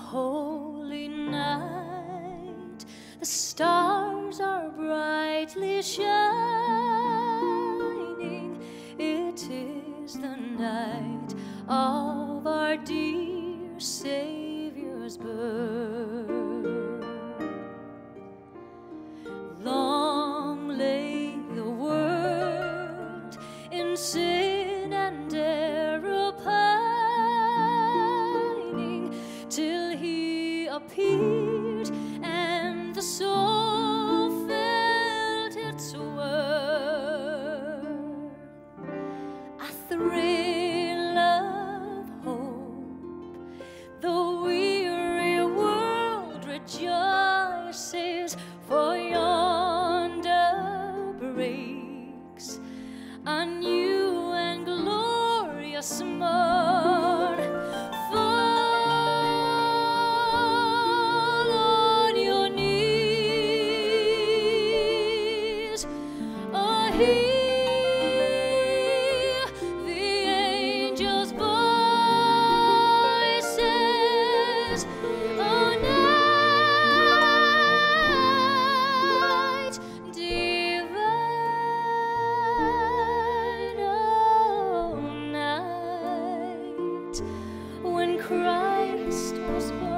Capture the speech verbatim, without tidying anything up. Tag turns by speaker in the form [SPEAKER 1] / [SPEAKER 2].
[SPEAKER 1] holy night, the stars are brightly shining. It is the night of our dear Saviour's birth. Long lay the world in sin and error pining, till he appeared and the soul felt its worth. A thrill of hope, the weary world rejoices, for yonder breaks a new and glorious morn. Fall on your knees, oh, hear the angels' voices. Oh, night divine, oh, night when Christ was born.